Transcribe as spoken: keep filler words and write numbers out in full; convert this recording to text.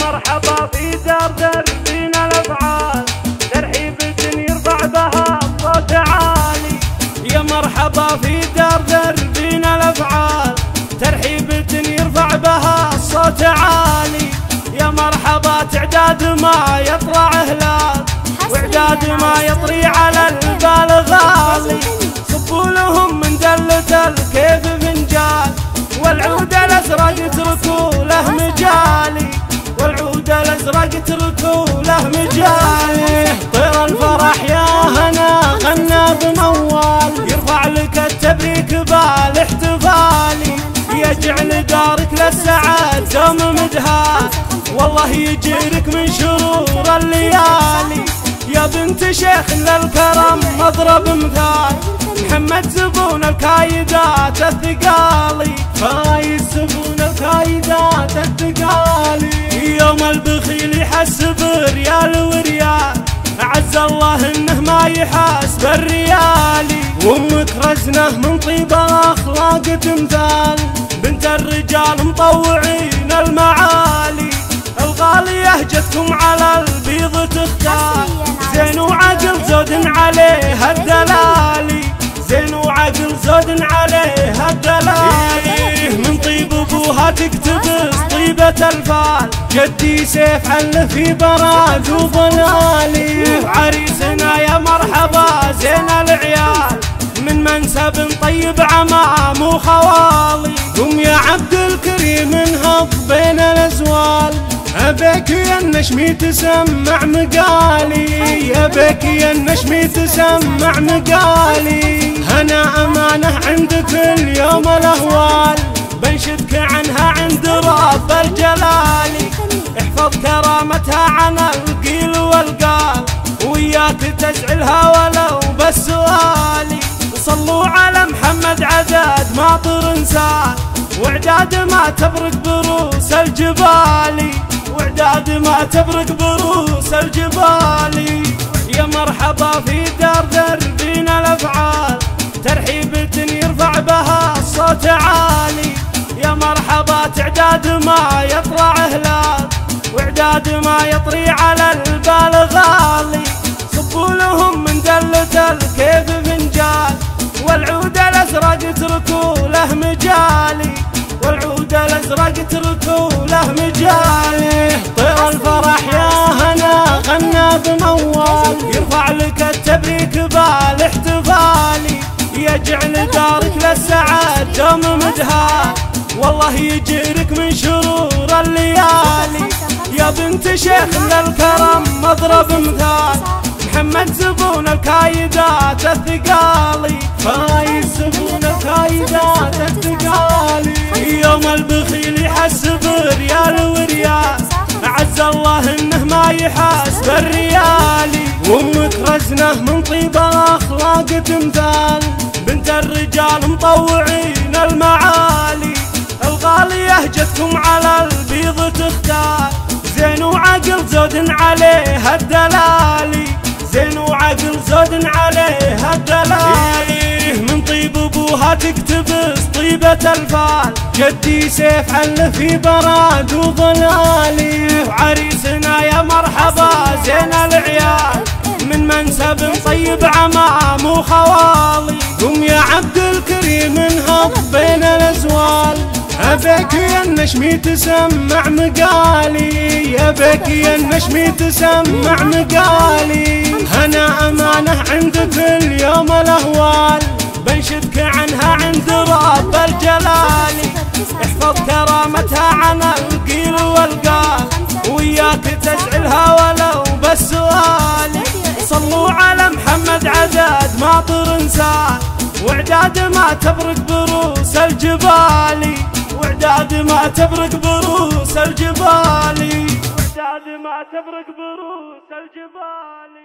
مرحبا في دار دربنا الافعال، ترحيبة يرفع بها الصوت عالي. يا مرحبا في دار دربنا الافعال، ترحيبة يرفع بها الصوت عالي. يا مرحبا تعداد ما يطلع هلال، واعداد ما يطري على البال غالي. صبوا لهم من دلة الكيف فنجال، والعود الازرق اتركوا له مجالي، والعود الازرق اتركوا له مجالي. طير الفرح يا هنا غنى بموال، يرفع لك التبريك بالاحتفالي. يجعل دارك للسعاد دوم مدهال، والله يجيرك من شرور الليالي. يا بنت شيخ للكرم مضرب مثال، محمد زبون الكايدات الثقالي، فايز زبون الكايدات الثقالي. يوم البخيل يحس بريال وريال، أعز الله انه ما يحاس بالريالي. وامك رزنه من طيب الاخلاق تمثال، بنت الرجال مطوعين المعالي. الغالية جتكم على البيض تختار، زين وعقل زود عليها الدلالي، زين وعقل زود عليها الدلالي. من طيب ابوها تكتبس طيبة الفال، جدي سيف حل في براد وضلالي. وعريسنا يا مرحبا زين العيال، من منسب طيب عمام وخوالي. قم يا عبد الكريم انهض بين الازوال، أبيك يا النشمي تسمع مقالي، يا بك يا النشمي تسمع مقالي. هنا أمانة عندك اليوم الأهوال، بنشدك عنها عند رب الجلالي. احفظ كرامتها عن القيل والقال، وياك تزعلها ولو بالسؤالي. صلوا على محمد عدد ما طرنسال، واعداد ما تبرق بروس الجبالي، واعداد ما تبرق بروس الجبالي. يا مرحبا في دار دربنا الافعال، ترحيبة يرفع بها الصوت عالي. يا مرحبا تعداد ما يطلع هلال، واعداد ما يطري على البال غالي. صبوا لهم من دلة الكيف فنجال، والعود الازرق اتركوا له مجالي، والعود الازرق اتركوا له مجالي. طير الفرح يا هنا غنى بموال، يرفع لك التبريك بالاحتفالي. يجعل دارك للسعاد دوم مدهال، والله يجيرك من شرور الليالي. يا بنت شيخ للكرم مضرب مثال، محمد زبون الكايدات الثقالي، فايز زبون الكايدات الثقالي. يوم البخيل يحس بريال وريال، أعز الله انه ما يحاس بالريالي. وامك رزنه من طيب الاخلاق تمثال، بنت الرجال مطوعين المعالي. الغالية جتكم على البيض تختار، زين وعقل زود عليها الدلالي، زين وعقل زود عليها الدلالي. من طيب ابوها تكتبس طيبة الفال، جدي سيف حل في براد وضلالي. وعريسنا يا مرحبا زين العيال، من منسب طيب عمام وخوالي. قم يا عبد الكريم انهض بين الازوال، أبيك يا النشمي تسمع مقالي، يا بك يا النشمي تسمع مقالي. هنا أمانة عندك اليوم الأهوال، بنشدك عنها عند رب الجلالي. احفظ كرامتها عن القيل والقال، وياك تزعلها ولو بالسؤال. صلوا على محمد عدد ما طرنسال، واعداد ما تبرق بروس الجبالي، واعداد ما تبرق بروس الجبالي، واعداد ما تبرق بروس الجبالي.